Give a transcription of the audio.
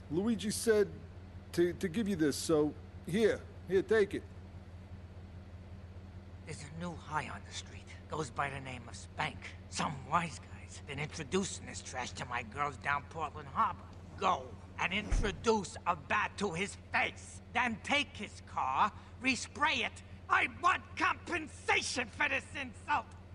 Luigi said to give you this, so here, take it. There's a new high on the street. Goes by the name of Spank. Some wise guy's been introducing this trash to my girls down Portland Harbor. Go and introduce a bat to his face. Then take his car, respray it. I want compensation for this insult!